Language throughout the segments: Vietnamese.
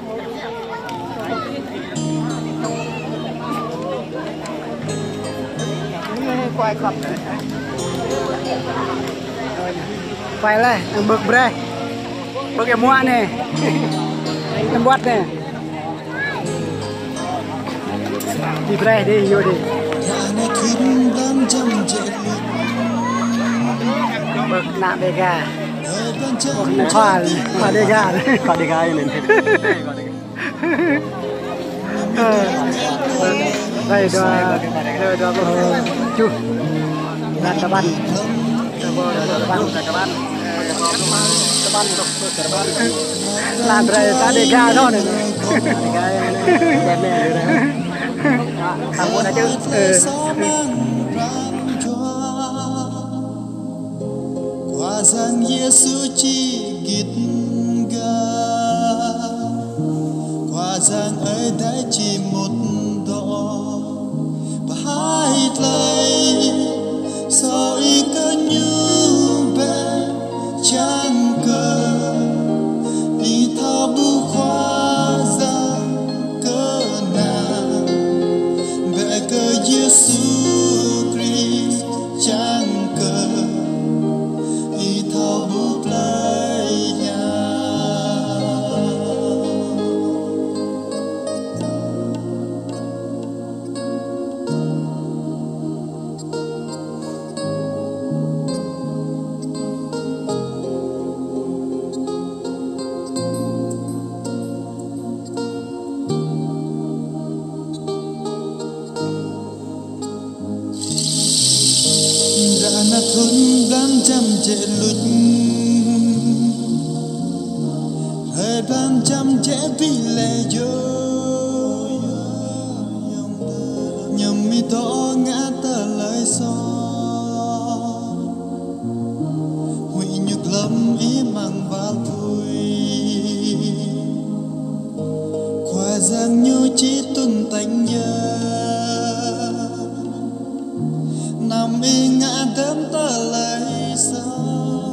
quay cặp quay lại bực bre bực em mua nè em bắt nè đi bre đi vô đi bực nạm bê gà bực khoa đê gà khoa đê gà lên đây đó chú đặt các bạn làm rồi ta đi ga thôi này đẹp nè thằng muốn đã chứ qua rằng Giêsu chỉ gít ga qua rằng ấy đã chỉ một đó và hai tay sao ý cơ như bé chẳng cờ ý thao bu khoa ra cơ nào bé cơ Giêsu Christ chẳng cờ ý thao bu play nhà na thun đam chăm chệ lụt hơi đam chăm chệ vì lệ dối nhầm mi to ngã tờ lời so hủy nhục lâm ý mang vào vui khoa giang như chỉ tuân tánh nhớ nằm y ngã đớm tờ lời sao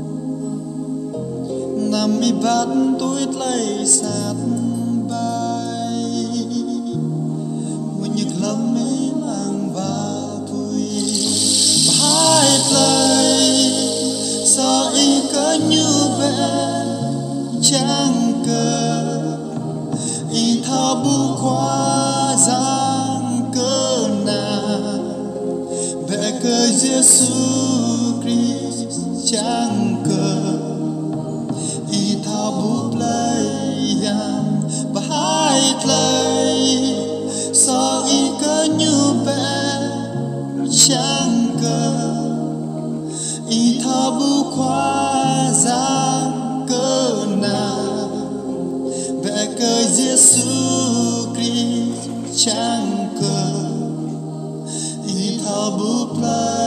nằm y bát túi lấy sát bay mình nhức lâm ý mang vào vui hai lời sao y có như bé chẳng cờ y thao bu khoa giang cơ nào bé cơ Giêsu Christ chẳng cờ y thao bút lấy và hai lời sao y cơ như bé chẳng cờ y thao bút khoa giang cơ nào bé cơ Giêsu Christ chẳng cờ thao bút